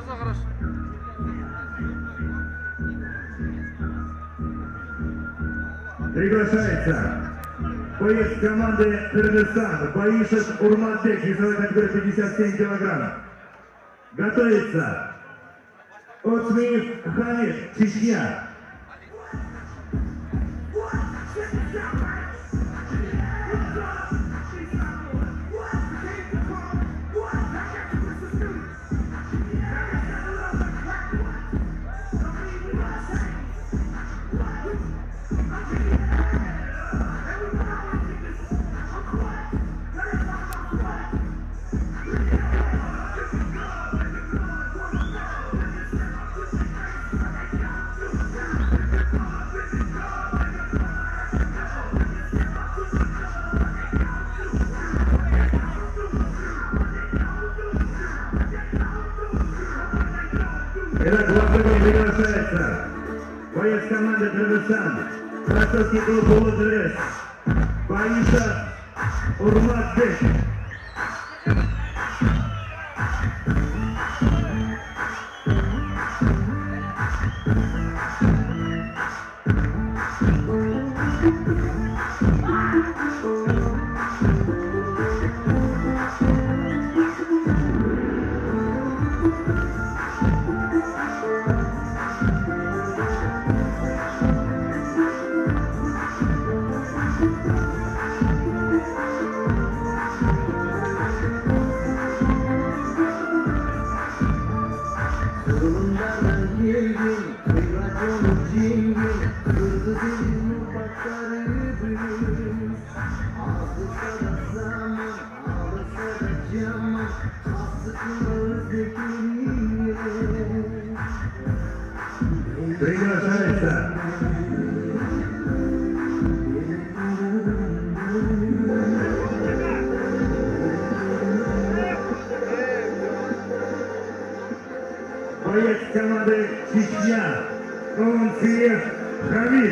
Приглашается боец команды Кыргызстан Баишев Урматбек, весовой категории 57 килограмм. Готовится Отсмеев Хамид, Чечня. Итак, во-первых, приглашается боец команды Кыргызстан, ростовский клуб «Улудрес», Баишев Урматбек. Приглашается боец команды Чечня Отсмеев Хамид.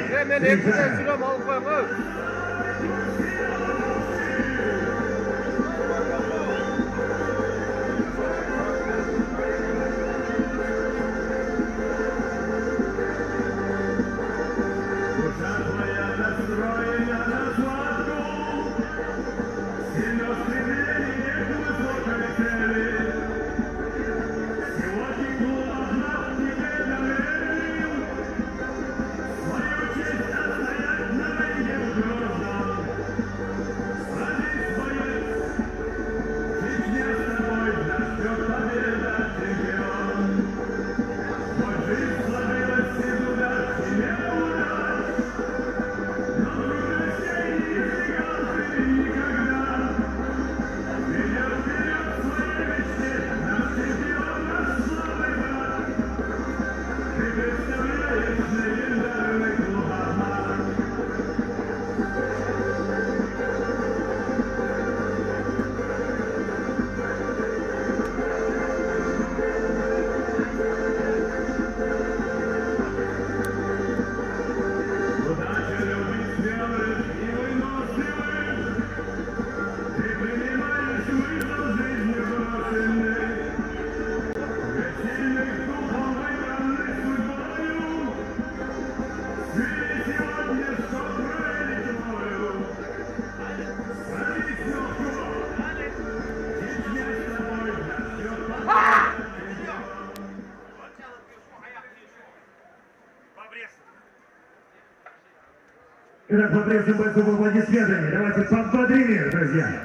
Итак, поприветствуем бойцов аплодисментами. Давайте подбодрим их, друзья.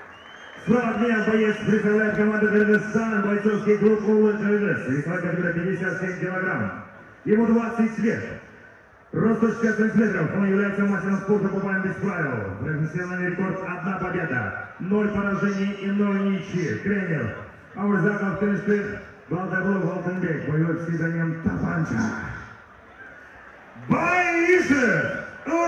Справа от меня боец представляет команду Кыргызстан, бойцовский клуб «Улудрес», весовая категория 57 килограмм. Ему 20 лет. Рост 160 сантиметров. Он является мастером спорта по боям без правил. Профессиональный рекорд — 1 победа, 0 поражений и 0 ничьих. Тренер Аурзаков Кыргызстан, Балдагулов Алтынбек, боевой с созданием Тапанча. Баишев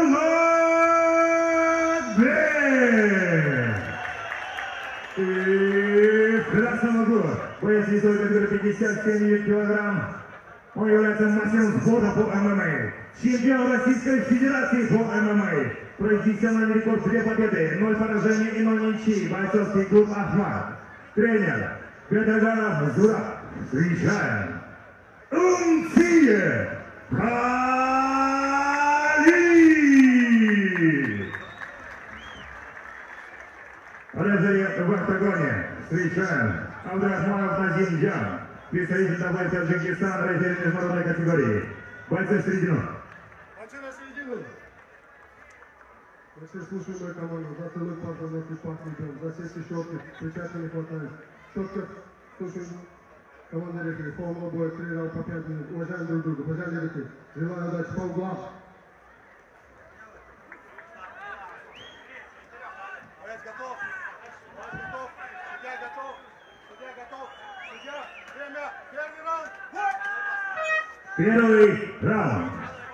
Урматбек! И в красном углу боец весовой категории 57 килограмм. Он является мастером спорта по ММА. Чемпион Российской Федерации по ММА. Профессиональный рекорд 2 победы, 0 поражений и 0 ничьих. Бойцовский клуб «Ахмат». Тренер Петроградов Зураб. встречаем Умсие Кали! Рефери в октагоне встречаем Абдрахманов Назимджан, представитель ТАБ Таджикистан, рефери международной категории. Бойцы в середину. Бойцы на середину. Если слушаем мою команду, затылок пахнет, пахнет, засесть щетки, причастия не хватает. Четко слушаем команду рефери. Формула боя 3 раунда по 5 минут. Уважаем друг друга, пожали руки. Желаю удачи, полглав. Боец готов. Боец готов. Судья готов. Судья готов. Судья, время. Первый раунд. Первый раунд.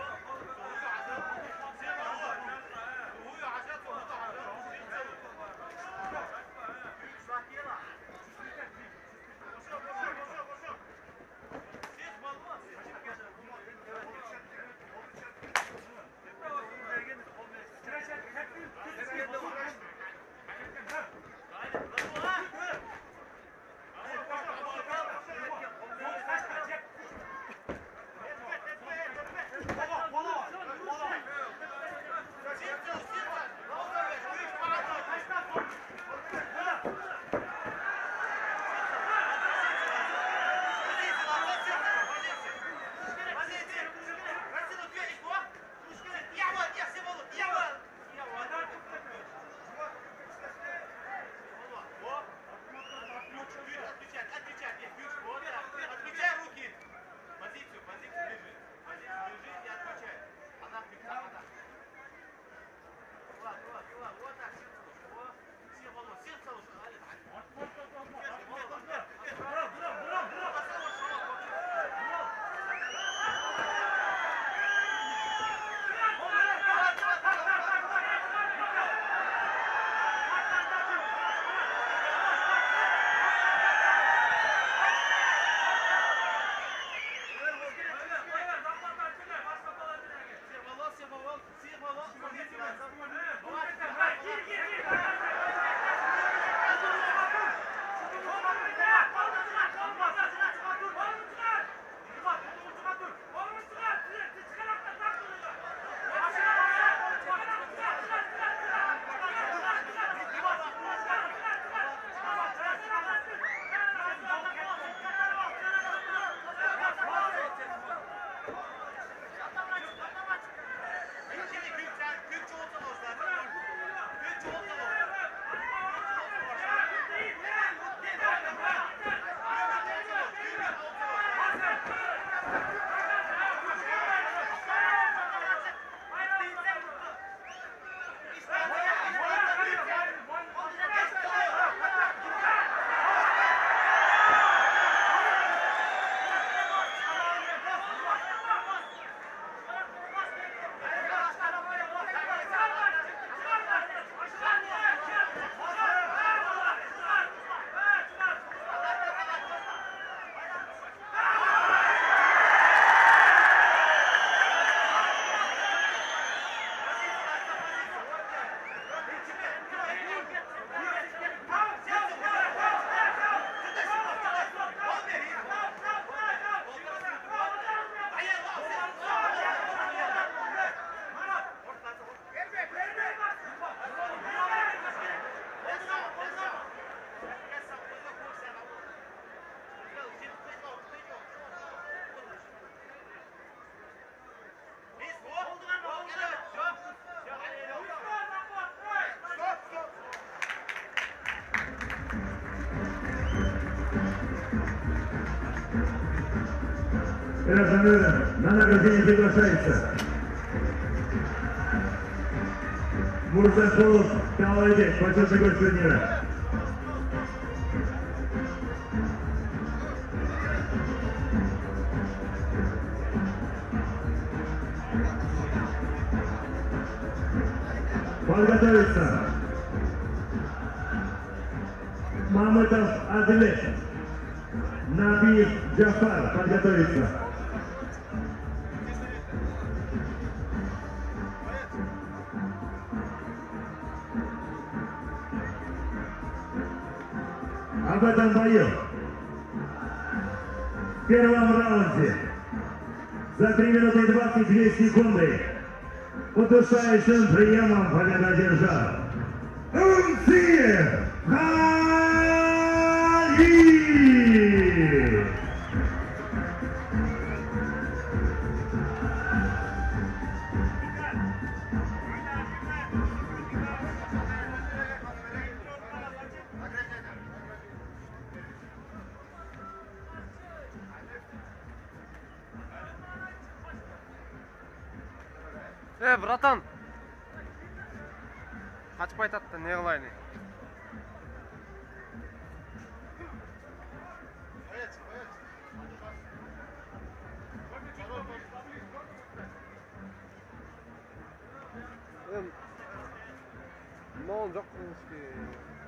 На награждение приглашается Мурзакулов Талайбек, почетный гость турнира. Подготовиться Мамытов Адлет, Набиев Джафар, подготовиться. Об этом бою в первом раунде за 3 минуты и 22 секунды удушающим приемом победу одержал Умсиев Халид! Братан, қачып айтады, не қылайын? Маған жоқ қылыш